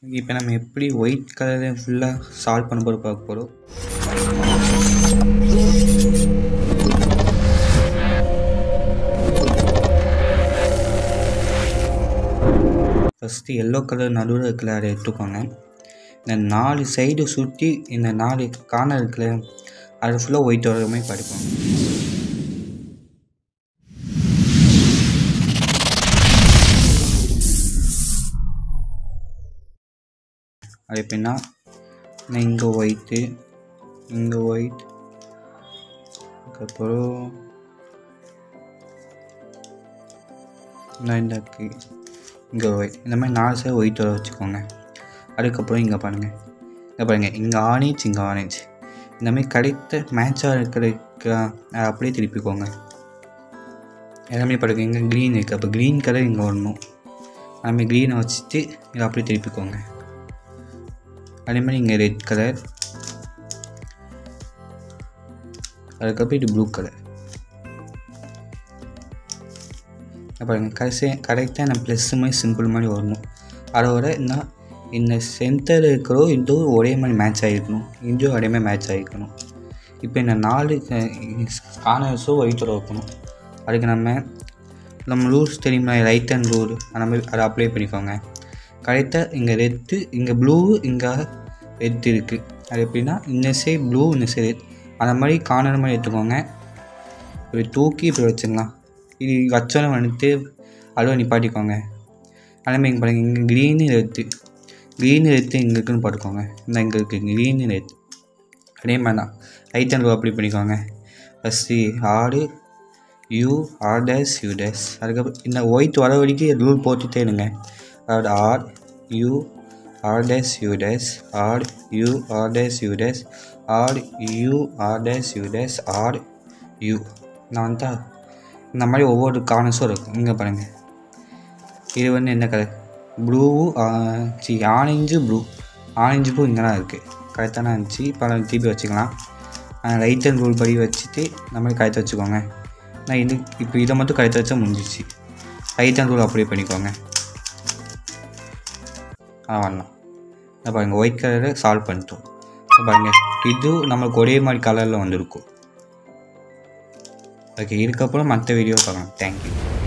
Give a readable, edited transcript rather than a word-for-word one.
இப்போ நம்ம எப்படி ஒயிட் கலரை ஃபுல்லாக சால்வ் பண்ண போகிற பார்க்க போகிறோம். ஃபஸ்ட்டு எல்லோ கலர் நடுவில் இருக்கிற அதை எடுத்துக்கோங்க. இந்த 4 சைடு சுற்றி இந்த 4 கார்னர் இருக்கிற அது ஃபுல்லாக ஒயிட் வர மாதிரி படிப்போம். அது எப்படின்னா இங்கே ஒயிட்டு, இங்கே ஒயிட், அதுக்கப்புறம் இந்த இங்கே ஒயிட், இந்த மாதிரி 4 சைடு ஒயிட் வர வச்சுக்கோங்க. அதுக்கப்புறம் இங்கே பாருங்கள், இங்கே ஆரஞ்சு, இங்கே ஆரஞ்சு, இந்த மாதிரி கரெக்டாக மேட்சாக இருக்கிற அப்படியே திருப்பிக்கோங்க. எல்லாமே பாருங்கள், இங்கே க்ரீன் இருக்குது, அப்போ க்ரீன் கலர் இங்கே வரணும். அதுமாதிரி க்ரீனை வச்சுட்டு இதை அப்படியே திருப்பிக்கோங்க. அதே மாதிரி இங்கே ரெட் கலர், அதுக்கப்புறம் இது ப்ளூ கலர். பாருங்கள் கரெக்டாக நான் ப்ளஸ் மாதிரி சிம்பிள் மாதிரி வரணும். அதோட இந்த சென்டரில் இருக்கிறோ இதுவும் ஒரே மாதிரி மேட்ச் ஆகிருக்கணும், இதுவும் ஒரே மாதிரி மேட்ச் ஆகிருக்கணும். இப்போ இந்த 4 கார்னர்ஸும் ஒயிட்டோட வைக்கணும். அதுக்கு நம்ம ரூல்ஸ் தெரியுமா, ரைட் ஹேண்ட் ரூல், அந்த மாதிரி அதை அப்ளை பண்ணிக்கோங்க. கரெக்டாக இங்கே ரெட்டு, இங்கே ப்ளூ, இங்கே ரெட் இருக்குது. அது எப்படின்னா இந்த சைடு ப்ளூ, இந்த சைடு ரெட், அந்த மாதிரி கார்னர் மாதிரி எடுத்துக்கோங்க. இப்படி தூக்கி இப்படி வச்சுக்கலாம். இது வச்சோன்னு வந்துட்டு அதுவும் நிப்பாட்டிக்கோங்க. அதே மாதிரி இங்கே பாருங்கள், இங்கே க்ரீனு ரெட்டு இங்கே இருக்குன்னு பார்த்துக்கோங்க. இந்த இங்கே இருக்குது க்ரீனு ரெட். அதே மாதிரி தான் ரைட் ஹேண்ட் ரூல் அப்ளை பண்ணிக்கோங்க. First R U R dash U dash, அதுக்கப்புறம் இந்த ஒயிட் வர வரைக்கும் ரூல் போட்டுகிட்டே இருங்க. அதாவது R U R dash U dash, R U R dash U dash, R U R dash U dash, R U. நான் வந்துட்டா இந்த மாதிரி ஒவ்வொரு கார்னர்ஸும் இருக்கும். இங்கே பாருங்கள், இது என்ன colour, blue, orange blue, orange blue இங்கே தான் இருக்குது. கரெக்டாக இருந்துச்சு. இப்போ நம்ம திருப்பி வச்சுக்கலாம். ரைட் ஹேண்ட் ரூல் படி வச்சுட்டு நம்ம கரெக்டாக வச்சுக்கோங்க. நான் இப்போ இதை மட்டும் கரெக்டாக வச்சா முடிஞ்சிச்சு. ரைட் ஹேண்ட் ரூல் அப்ளை பண்ணிக்கோங்க. வரலாம். பாருங்கள், ஒயிட் கலரை சால்வ் பண்ணிட்டோம். பாருங்கள், இது நம்மளுக்கு ஒரே மாதிரி கலரில் வந்துருக்கும். ஓகே, இதுக்கப்புறம் மற்ற வீடியோ பார்க்கலாம். தேங்க்யூ.